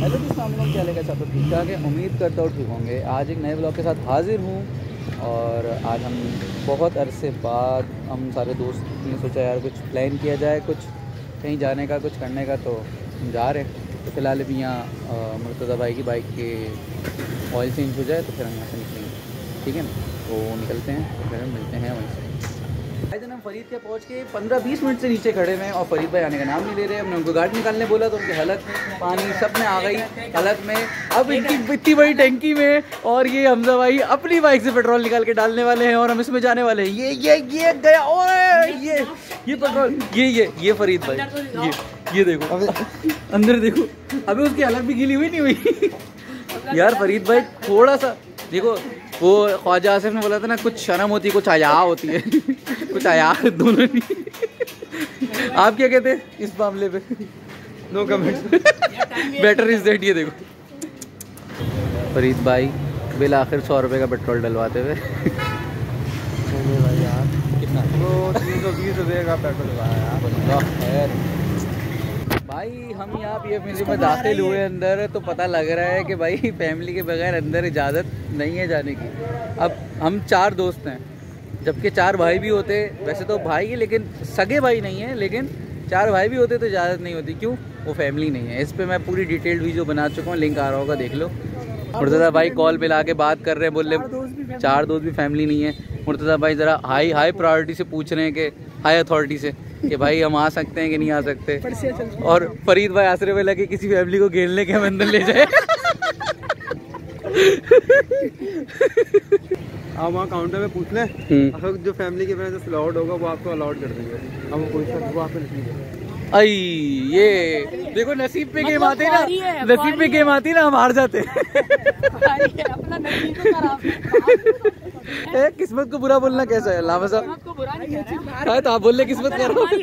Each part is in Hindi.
हेलो जी, अस्सलाम वालेकुम। क्या लेकर सब ठीक ठाक है, उम्मीद करता हूँ ठीक होंगे। आज एक नए ब्लॉग के साथ हाजिर हूँ और आज हम बहुत अरसे बाद हम सारे दोस्त ने सोचा यार कुछ प्लान किया जाए, कुछ कहीं जाने का, कुछ करने का। तो हम जा रहे हैं। तो फ़िलहाल अभी यहाँ मुर्तज़ा भाई की बाइक के ऑयल चेंज हो जाए तो फिर हम यहाँ से निकलेंगे, ठीक है ना। तो निकलते हैं तो फिर हम मिलते हैं वहीं से। भाई जन हम फरीद के पहुँच के 15-20 मिनट से नीचे खड़े हुए हैं और फरीद भाई आने का नाम नहीं ले रहे। हमने उनको गाड़ी निकालने बोला तो उनकी हालत पानी सब में आ गई, हालत में अब इतनी बड़ी टंकी में। और ये हमजा भाई अपनी बाइक से पेट्रोल निकाल के डालने वाले हैं और हम इसमें जाने वाले हैं। ये गया और ये पेट्रोल ये फरीद भाई ये देखो अंदर देखो, अभी उसकी हालत भी गीली हुई नहीं हुई यार। फरीद भाई थोड़ा सा देखो, वो ख्वाजा आसिफ ने बोला था ना, कुछ शर्म होती है, कुछ हया होती है कुछ हया दोनों नहीं। आप क्या कहते हैं इस मामले पे? No comment. Better is that. ये देखो फरीद भाई बिल आखिर 100 रुपये का पेट्रोल डलवाते हुए कितना 320 रुपये का पेट्रोल डलवाया यार। भाई हम यहाँ PF में दाखिल हुए अंदर तो पता लग रहा है कि भाई फैमिली के बगैर अंदर इजाज़त नहीं है जाने की। अब हम 4 दोस्त हैं, जबकि 4 भाई भी होते, वैसे तो भाई है लेकिन सगे भाई नहीं है, लेकिन 4 भाई भी होते तो इजाज़त नहीं होती। क्यों? वो फैमिली नहीं है। इस पर मैं पूरी डिटेल्ड वीडियो बना चुका हूँ, लिंक आ रहा होगा, देख लो। मुर्तज़ा भाई कॉल पे ला के बात कर रहे हैं, बोल रहे 4 दोस्त भी फैमिली नहीं है। मुर्तज़ा भाई ज़रा हाई प्रायोरिटी से पूछ रहे हैं कि हाई अथॉरिटी से कि भाई हम आ सकते हैं कि नहीं आ सकते। और फरीद भाई आसरे में लगे किसी फैमिली को घेरने के हम अंदर ले जाए। आप वहाँ काउंटर में पूछ लें, जो फैमिली के वजह से अलाउड होगा वो आपको अलाउड कर देंगे। हम कोई वो आपको नहीं देंगे। आई ये देखो नसीब पे गेम आती ना, नसीब पे गेम आती ना, हम हार जाते। किस्मत को बुरा बोलना कैसा है लामा साहब? तो आप बोल रहे किस्मत कर रहा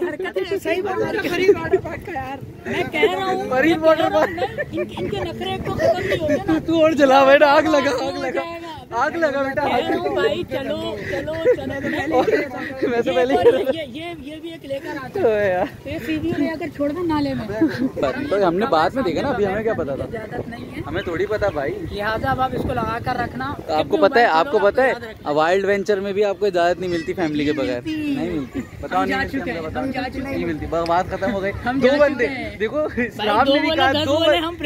हूँ। तू और जला बेटा, आग लगा बेटा, भाई चलो चलो वैसे पहले ये भी एक लेकर आता है यार, सीधी लेकर छोड़ दो नाले में। तो हमने बाद में देखा ना, अभी हमें क्या पता था? इजाजत नहीं है, हमें थोड़ी पता भाई। लिहाजा अब आप इसको लगा कर रखना। तो आपको पता है वाइल्ड वेंचर में भी आपको इजाजत नहीं मिलती फैमिली के बगैर, नहीं मिलती। बताओ नहीं मिलती, बात खत्म हो गई। 2 बंदे देखो, इस्लाम ने भी कहा 2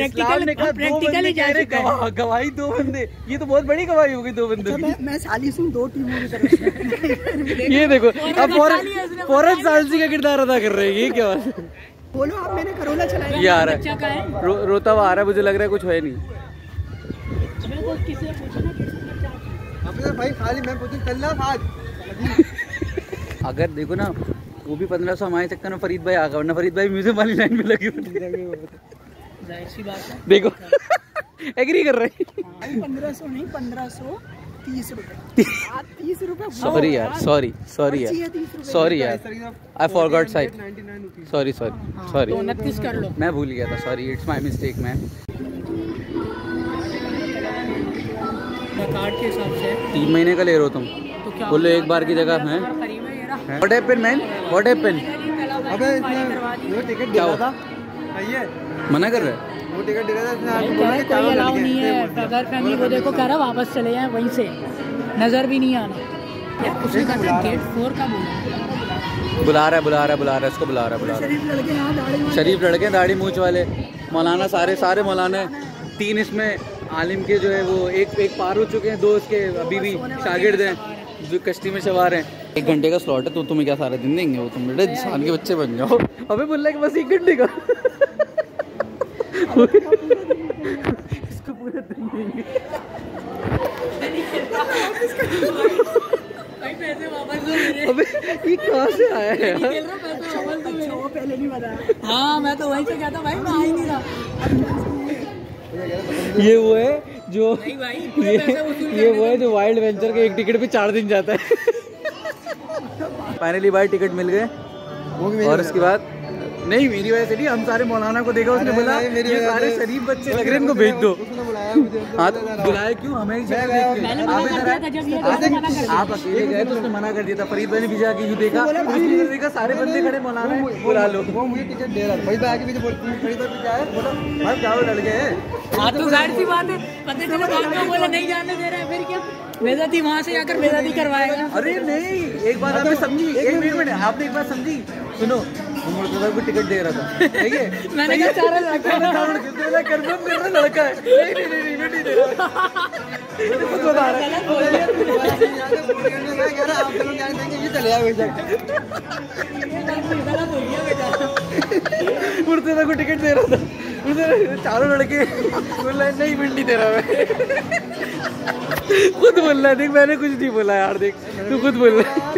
गवाही 2 बंदे, ये तो बहुत बड़ी गवाही हो गई 2 बंदे। मैं सालिस हूँ 2 टीमों की तरफ से। ये देखो अब फौरन सालसी का किरदार अदा कर रहे हैं। ये क्या बात है? बोलो आप, मैंने करोला चलाया। ये आ रहा है रोता हुआ आ रहा है, मुझे लग रहा है कुछ है नहीं। भाई खाली मैं पूछूं चलना आज। अगर देखो ना, वो भी 1500 हमारे चक्कर में फरीद भाई आ गया, वरना फरीद भाई म्यूजियम वाली लाइन में लगी होती। जाहिर सी बात है, देखो एग्री कर रहे हैं। 1500 नहीं, 1530 रुपए। 30 रुपए सॉरी यार, सॉरी यार, आई फॉरगॉट साइड। सॉरी 29 कर लो, मैं भूल गया था, sorry, it's my mistake man. Card के हिसाब से 3 महीने का ले रहे हो तुम, तो क्या बोलो एक बार की जगह है। What happened man, what happened? अबे वो टिकट दिया था, ये मना कर रहे? वो टिकट दिया था, कोई अलाउ नहीं है। अगर फैमिली को देखो कह रहा वापस चले जाए, वहीं से नजर भी नहीं आना यार। उसने कहा था गेट 4 का बुला रहा है, इसको बुला रहा है। शरीफ लड़के, दाढ़ी मूंछ वाले मौलाना, सारे मौलाना। 3 इसमें आलिम के जो है वो एक पार हो चुके हैं, 2 इसके अभी भी शागिर्द हैं जो कश्ती में सवार हैं। 1 घंटे का स्लॉट है, तो तुम्हें क्या सारा दिन देंगे? वो तुम बेटे इंसान के बच्चे बन जाओ। अबे बोल रहा है कि बस 1 घंटे का। इसको पूरा दिन देंगे। अबे ये कहाँ से आया है यार? पहले नहीं बताया। हाँ मैं तो वहीं से कहता भाई, मैं आ ही नहीं रहा। ये वो है जो ये वो है जो वाइल्ड वेंचर के 1 टिकट पे 4 दिन जाता है। फाइनली भाई टिकट मिल गए और उसके बाद नहीं, मेरी वजह से नहीं, हम सारे मौलाना को देखा, उसने बोला ये सारे शरीफ बच्चे लग रहे हैं, इनको भेज दो। हाँ तो बुलाए क्यों हमें ही शक्ल देख के? आप इधर आए, आप अकेले गए तो उसने मना कर दिया था। फरीद भाई ने पीछे आके यूँ देखा, उसने देखा सारे बंदे खड़े मौलाना है, बुला लो। वो मुझे टिकट दे रहा था, फरीद भाई आके मुझे बोलते फरीद भाई पीछे आए, बोला भाई क्या वो लड़के हैं। हाँ तो जाहिर सी बात है, पता चला बाद में बोला नहीं जाने दे रहा है, फिर क्या बेइज्जती वहाँ से आकर बेइज्जती करवाएगा। अरे नहीं, एक बात आपने समझी, एक मिनट आपने एक बात समझी, सुनो मुर्तजा को टिकट दे रहा था, ठीक है मैंने कहा चारा लड़का कंफर्म कर रहा लड़का है, नहीं नहीं दे रहा खुद बता रहा है, आप लोग जान देंगे ये चले जाओ मुर्तजा को टिकट दे रहा था, चारों लड़के बोल रहे नहीं मिल दे रहा मैं, खुद बोल रहा है। देख मैंने कुछ नहीं बोला यार, देख तू खुद बोल रहा है।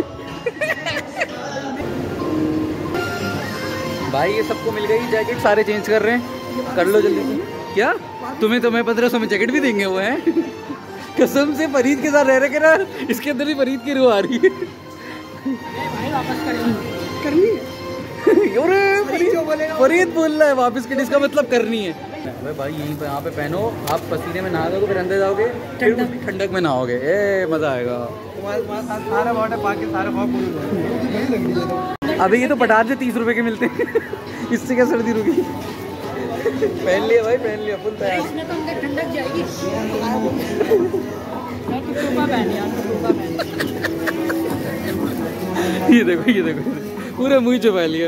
भाई ये सबको मिल गई जैकेट, सारे चेंज कर रहे हैं, कर लो जल्दी से। क्या तुम्हें 1500 में जैकेट भी देंगे वो हैं? कसम से फरीद के साथ रह रहे ना, इसके अंदर ही फरीद की रूह आ रही है। भाई वापस करनी है। फरीद बोल रहा है वापस के, इसका मतलब करनी है। अबे भाई यहीं पे यहाँ पे पहनो, आप पसीने में नहा दोगे, फिर अंदर जाओगे, फिर ठंडक में नहाओगे, ए मजा आएगा। सारा वाटर पार्क के सारे बहुत पूरी। अभी ये तो पटार से 30 रुपए के मिलते हैं, इससे क्या सर्दी रुकी। पहन लिया भाई, पहन लिया, फुल तैयार। इसमें तो अंदर ठंडक जाएगी। टोपा पहन ये देखो पूरे मुँह छुपा लिया।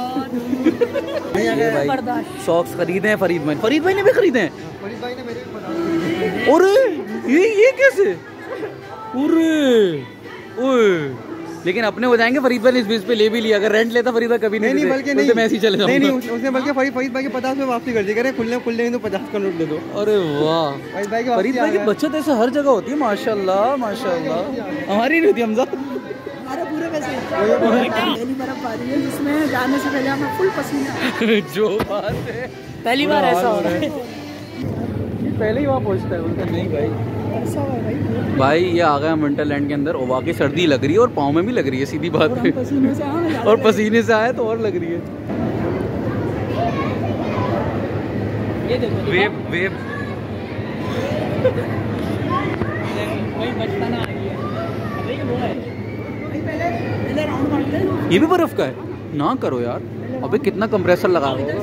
ये भाई सॉक्स खरीदे हैं फरीद भाई ने भी खरीदे हैं। फरीद भाई ने मेरे भी बता अरे ये कैसे? ओए लेकिन अपने हो जाएंगे। फरीद भाई ने इस बेस पे ले भी लिया, अगर रेंट लेता फरीद भाई कभी नहीं बल्कि नहीं मैं ऐसे चले जाऊंगा। नहीं उसने बल्कि फरीद भाई के 50 में वापसी कर दी, करे खुलने तो 50 का नोट दे दो। अरे वाह, फरीद भाई की बचत ऐसे हर जगह होती है, माशाल्लाह माशाल्लाह। हमारी नहीं होती हमजा, हमारे पूरे वैसे पहली बर्फबारी है जिसमें जाने से पहले हमें फुल पसीना। जो बात है पहली बार ऐसा हो रहा है, पहले ही वहाँ पहुँचता है, बोलता नहीं भाई ऐसा हुआ है भाई ये आ गया विंटरलैंड के अंदर, और वाकई सर्दी लग रही है और पाँव में भी लग रही है, सीधी बात है। और पसीने से आए तो और लग रही है। ये देखो वेब वेब वही बचपना आ गई है। अबे ये वो है भाई, पहले राउंड मारते हैं। ये भी बर्फ का है ना, करो यार। अबे कितना कंप्रेसर लगा होगा।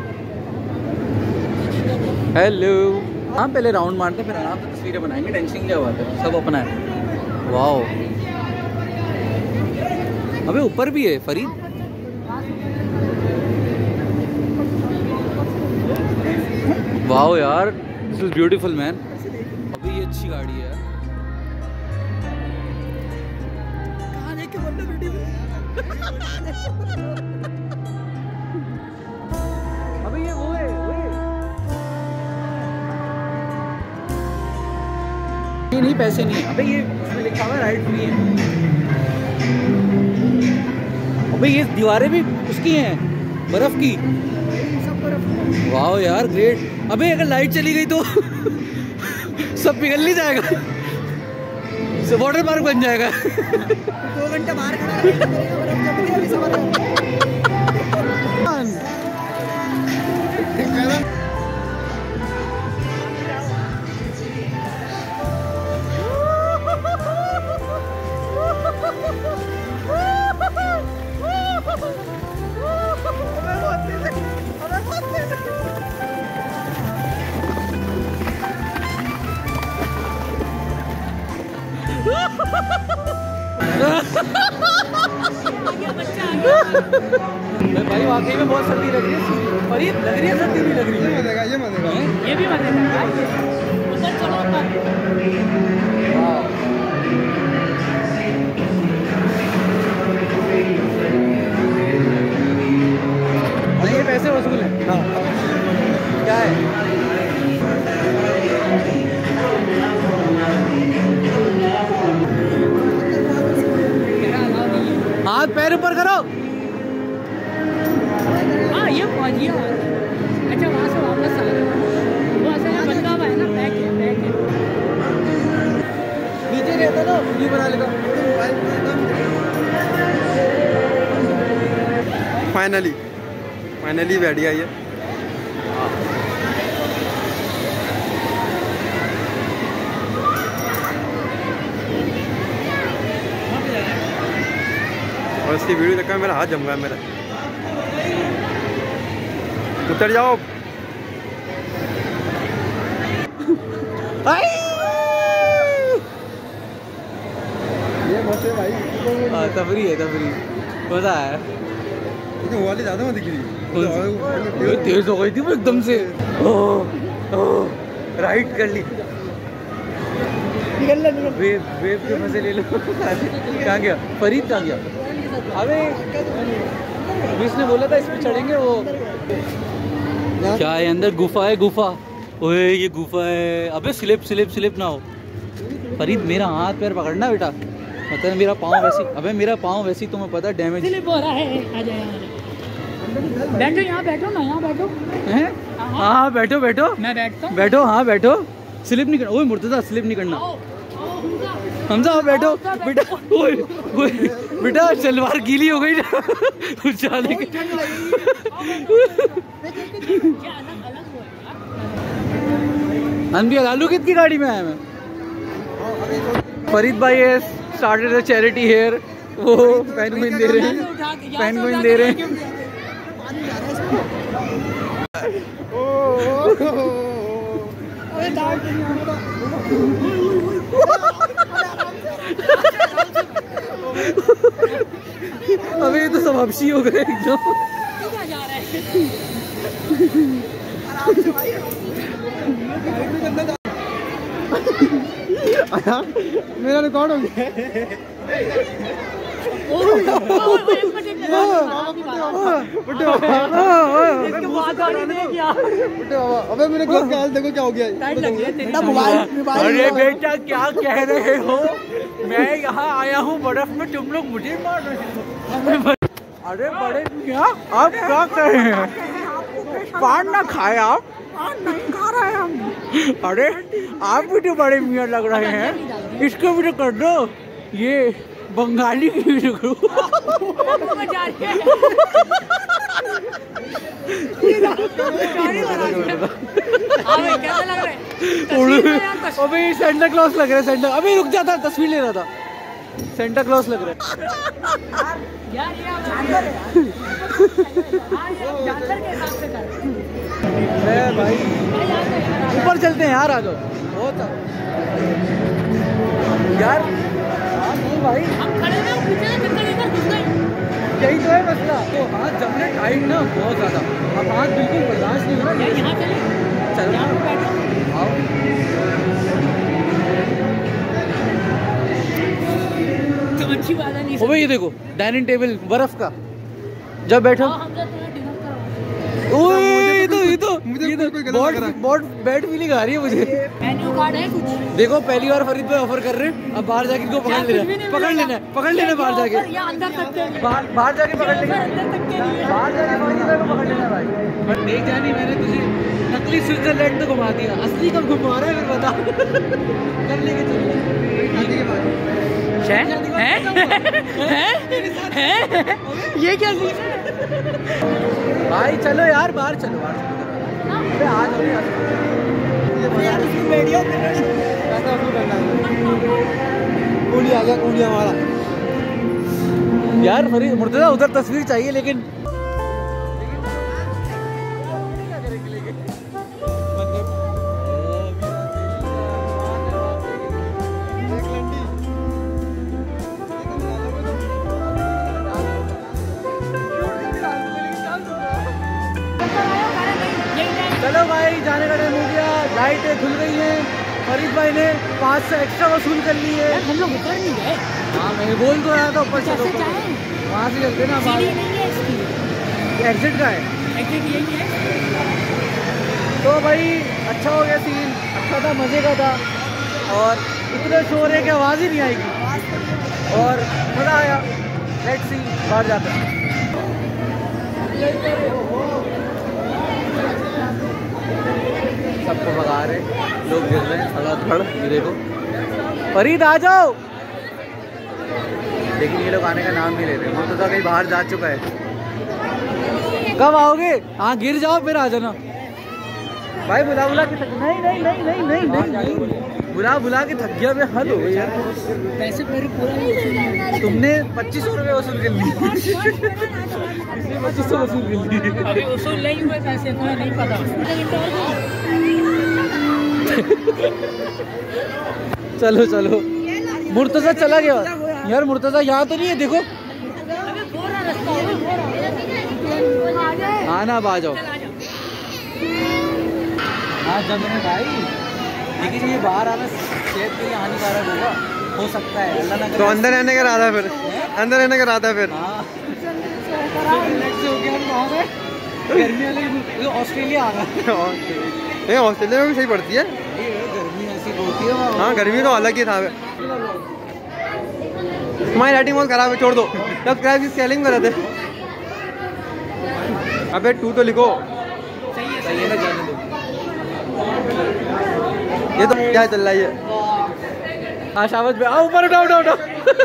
हेलो, हाँ पहले राउंड मारते हैं, फिर आराम से तस्वीरें बनाएंगे, टेंशन क्या बात है, सब अपना है। वाओ, अबे ऊपर भी है फरीद। वाओ यार, दिस इज ब्यूटीफुल मैन। अबे ये अच्छी गाड़ी है। कहाँ लेके बोल रहे वीडियो? अबे ये वो है नहीं पैसे नहीं है। अबे ये इसमें लिखा हुआ है राइड फ्री है। अबे ये दीवारें भी उसकी हैं, बर्फ की। वाह यार ग्रेट। अबे अगर लाइट चली गई तो सब पिघल नहीं जाएगा, वाटर पार्क बन जाएगा। 2 घंटे बाहर खड़ा रहेगा। भाई वाकई में बहुत सर्दी लग रही है। फरीद लग रही है सर्दी, नहीं लग रही है? ये भी मजेगा। उधर चलो ये पैसे वसूल है। हाँ क्या है? हाथ पैर ऊपर करो। हाँ ये पहुँच गया। अच्छा वहाँ से वापस आ रहा है, वो असल में बंदा हुआ है ना, पैक है। नीचे रहता ना, ये बना लेगा। फाइनली बैठ गया ये। इसकी वीडियो देखकर मेरा हाथ जम गया मेरा। उतर जाओ। ये मस्त है भाई। तफरी है, तफरी मजा आया। लेकिन वो वाली ज़्यादा मत दिख रही। तेज हो गई थी वो एकदम से। राइट कर ली। वेव के मजे ले लो। कहाँ गया फरीद, कहाँ गया? अबे इसने बोला था इस पे चढ़ेंगे। वो क्या है अंदर? गुफा है, गुफा। ओए ये गुफा है। अबे स्लिप स्लिप स्लिप ना हो। फरीद मेरा हाथ पैर पकड़ना बेटा, मतलब मेरा पाँव वैसी। अबे मेरा पाँव वैसी तुम्हें पता डैमेज स्लिप हो रहा है। आ जाओ बैठो, यहाँ बैठो ना, यहाँ बैठो। हैं? हाँ बैठो बैठो। मैं बैठता हूँ। बैठो, हाँ बैठो। स्लिप नहीं करना। ओए मुर्तजा स्लिप नहीं करना। हमजा बैठो बेटा। ओए ओए बेटा सलवार गीली हो गई ना जाने के। अनबिया लालू कितनी गाड़ी में आया मैं। फरीद भाई है स्टार्टेड द चैरिटी हेयर। वो पेन दे रहे हैं, पेन दे रहे हैं। अबे ये तो सब हबशी हो गए एकदम। मेरा रिकॉर्ड हो गया। अबे मेरे घर का हाल देखो क्या हो गया। अरे बेटा क्या कह रहे हो? मैं यहाँ आया हूँ बर्फ में, तुम लोग मुझे मार रहे हो। अरे बड़े मियाँ आप क्या कह रहे हैं? पान ना खाए आप? नहीं खा रहे हम। अरे आप भी तो बड़े मियाँ लग रहे हैं, इसको भी तो कर दो। ये बंगाली की वीडियो करो। अबे सेंटा क्लॉज लग रहा है। सेंटा अबे रुक जाता, तस्वीर ले रहा था। सेंटा क्लॉज लग रहा है भाई। ऊपर चलते हैं यार, आ जाओ। बहुत यार नहीं भाई, हम खड़े ना पीछे ना निकल इधर घुस गए। यही तो है मसला। तो हाथ जमने टाइट ना बहुत ज्यादा। अब हाथ बिल्कुल बर्दाश्त नहीं हो रहा। यहाँ चले, चलो यहाँ पे बैठो। आओ। तो अच्छी बात है नहीं। ओए ये देखो डाइनिंग टेबल बर्फ का। जब बैठो बैड फीलिंग आ रही है मुझे। मेन्यू कार्ड है कुछ? देखो पहली बार फरीद भाई ऑफर कर रहे हैं। अब बाहर जाके इनको पकड़ लेना, पकड़ लेना बाहर जाके। अंदर तक के बाहर जाके पकड़ लेंगे, अंदर तक के लिए। बाहर जाके पकड़ लेना भाई। बट देख जानी मैंने तुझे नकली स्विट्जरलैंड तो घुमा दिया, असली कब घुमा रहा है फिर बता। कब लेके चलो? ये क्या चीज है भाई? चलो यार बाहर चलो, बाहर चलो। आज आ गया कूलिया हमारा यार। फरीद मुर्तजा उधर तस्वीर चाहिए लेकिन चलो भाई जाने का टाइम हो गया। लाइटें खुल गई हैं। फरीद भाई ने 5 से एक्स्ट्रा वसूल कर ली है। हम लोग ऊपर नहीं गए। हाँ मैं बोल तो रहा था ऊपर चलो, वहाँ से चलते ना। एग्जिट का है, एग्जिट यही है। तो भाई अच्छा हो गया, सीन अच्छा था, मज़े का था। और इतना शोर है कि आवाज़ ही नहीं आएगी और मज़ा आया। लेट्स सी बाहर जाते हैं। सबको भगा रहे, लोग गिर रहे हैं धड़ाधड़। ये देखो फरीद आ जाओ। लेकिन ये लोग आने का नाम नहीं ले रहे। वो तो कहीं बाहर जा चुका है। कब आओगे? हाँ गिर जाओ फिर आ जाना। भाई बुला बुला के नहीं नहीं नहीं नहीं नहीं नहीं बुला बुला के थक गया मैं। हद हो गई यार। पैसे मेरे पूरा नहीं तुमने 2500 रुपये वसूल कर लिए। 2500 वसूल कर लिए। अभी वसूल नहीं हुए पैसे, तुम्हें नहीं पता। चलो चलो मुर्तजा चला गया यार। मुर्तजा यहाँ तो नहीं है देखो। हाँ ना, अब आ जाओ। हाँ जब मैंने भाई, लेकिन ये बाहर आना सेहत के लिए हानिकारक होगा, हो सकता है। अल्लाह ना करे। तो अंदर रहने का इरादा है फिर? अंदर रहने का इरादा है फिर? हाँ से हो गया हम वहाँ पे गर्मी वाले ऑस्ट्रेलिया आ गया। ऑस्ट्रेलिया में भी सही पड़ती है गर्मी ऐसी होती है। हाँ, गर्मी तो अलग ही था। तुम्हारी राइटिंग बहुत खराब है, छोड़ दो। सब्सक्राइब की स्पेलिंग कर रहे थे। अबे टू तो लिखो। सही है ना, जाने दो। ये तो क्या चल रहा है ये? हाँ शाबाश भाई, आओ ऊपर उठाओ उठाओ उठाओ।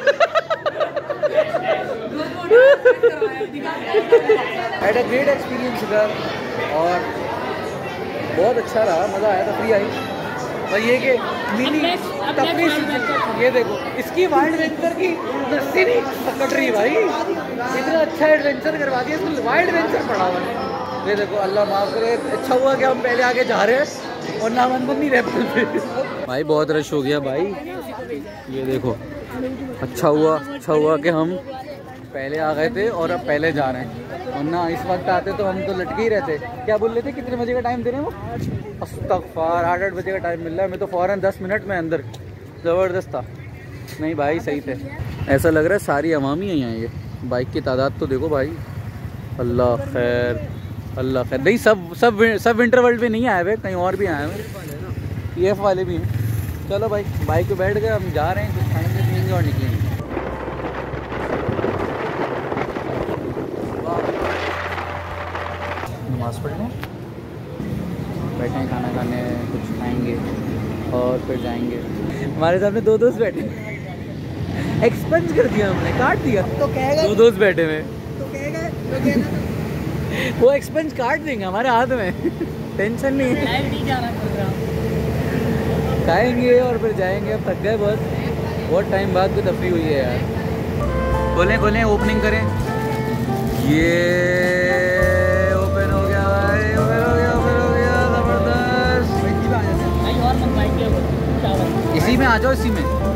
हैड अ ग्रेट एक्सपीरियंस इधर और बहुत अच्छा रहा, मज़ा आया, तफरी आई। और ये कि मिनी तफरी, ये देखो इसकी वाइल्ड एडवेंचर की रस्सी नहीं पकड़ रही भाई। इतना अच्छा एडवेंचर करवा दिया, इसको वाइल्ड एडवेंचर पड़ा हुआ है। ये देखो, अल्लाह माफ़ करे। अच्छा हुआ कि हम पहले आगे जा रहे हैं और ना अंदर नहीं रह पाते भाई। बहुत रश हो गया भाई, ये देखो। अच्छा हुआ कि हम पहले आ गए थे और अब पहले जा रहे हैं, और ना इस वक्त आते तो हम तो लटके ही रहते। क्या बोल रहे थे, कितने बजे का टाइम दे रहे हैं वो? अस्तगफार, 8 बजे का टाइम मिल रहा है। मैं तो फ़ौरन 10 मिनट में अंदर। ज़बरदस्त था। नहीं भाई सही थे। ऐसा लग रहा है सारी अवामी हैं यहाँ। ये बाइक की तादाद तो देखो भाई। अल्लाह खैर, अल्लाह खैर। नहीं सब विंटर वर्ल्ड में नहीं आए हुए, कहीं और भी आए हुए। EF वाले भी हैं। चलो भाई बाइक पे बैठ गए, हम जा रहे हैं, कुछ खाएंगे पियेंगे और निकलेंगे। नमाज़ पढ़ने बैठे हैं, खाना खाने, कुछ खाएंगे और फिर जाएंगे। हमारे सामने 2 दोस्त बैठे, एक्सपेंस कर दिया हमने, काट दिया। तो कहेगा 2 दोस्त बैठे हुए, तो कहेगा वो एक्सपेंस काट देंगे हमारे हाथ में। टेंशन नहीं है, खाएंगे और फिर जाएंगे। अब थक गए बहुत टाइम बाद कोई तफरी हुई है यार। खोलें ओपनिंग करें। ये ओपन हो गया भाई, ओपन हो गया ज़बरदस्त। इसी में आ जाओ, इसी में।